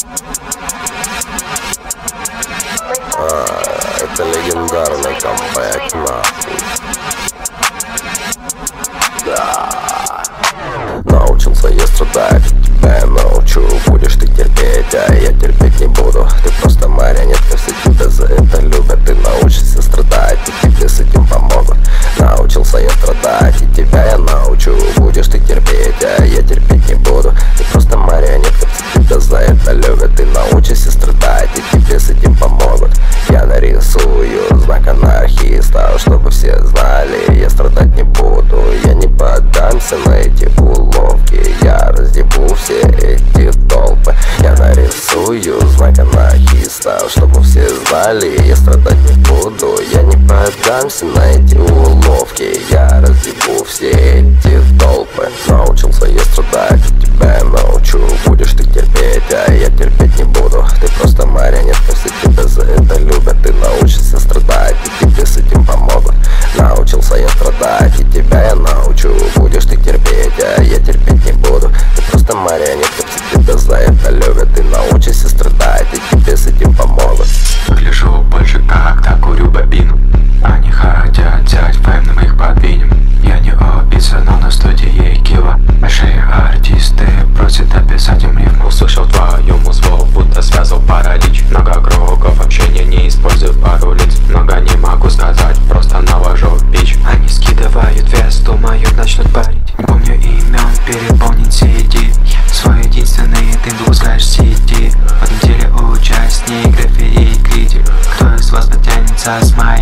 Это легендарный камбэк, нахуй. Да. Научился я страдать, тебя я научу. Будешь ты терпеть, а я терпеть не буду. Ты просто марионетка, все тебя за это любят. Ты научишься страдать, и тебе с этим помогут. Научился я страдать, и тебя я научу. Будешь ты терпеть, а я терпеть не буду. Ты просто марионетка, все тебя за это любят. Ты научишься страдать, и тебе с этим помогут. Я нарисую знак анархиста, чтобы все знали, я страдать не буду. Я не поддамся на эти уловки, я разъебу все эти толпы. Я нарисую знак анархиста, чтобы все знали, я страдать не буду. Я не поддамся на эти уловки, я разъебу все эти толпы. Научился я страдать, тебя я научу. Будешь ты терпеть, а я терпеть не буду. Ты просто марионетка, все тебя за это любят. Ты научишься страдать, и тебе с этим помогут. Научился я страдать, и тебя я научу. Будешь ты терпеть, а я терпеть не буду. Ты просто марионетка, все тебя за это любят. Ты научишься страдать, и тебе с этим помогут. Выгляжу больше как-то курю бобину. Они хотят взять фэм, мы их подвинем. Я не убийца, но на студии Кива. Большие артисты просят описать им рифму. Услышал твою музло, будто связал паралич. Много кругов общения, не использую пару лиц. Много не могу сказать, просто навожу бич. Они скидывают вес, думают, начнут парить. Не помню имен, переполнен CD. Свой единственный ты выпускаешь в сети. В этом деле участник, рефери, критик. Кто из вас потянется с моей